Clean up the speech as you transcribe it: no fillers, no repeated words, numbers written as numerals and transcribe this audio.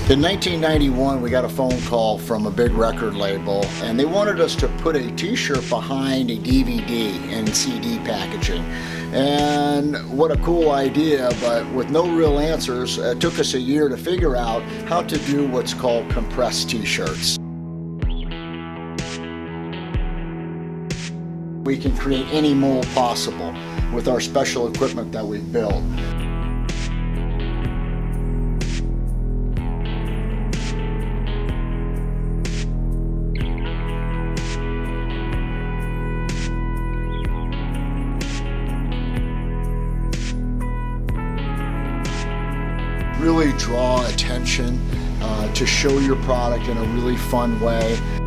In 1991, we got a phone call from a big record label, and they wanted us to put a t-shirt behind a DVD and CD packaging. And what a cool idea, but with no real answers. It took us a year to figure out how to do what's called compressed t-shirts. We can create any mold possible with our special equipment that we've built. Really draw attention to show your product in a really fun way.